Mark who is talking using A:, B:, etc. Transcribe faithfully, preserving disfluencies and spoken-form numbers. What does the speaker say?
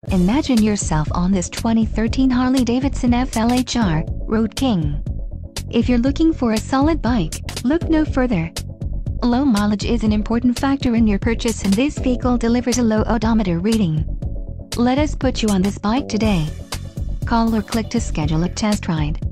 A: Imagine yourself on this twenty thirteen Harley-Davidson F L H R Road King. If you're looking for a solid bike, look no further. Low mileage is an important factor in your purchase, and this vehicle delivers a low odometer reading. Let us put you on this bike today. Call or click to schedule a test ride.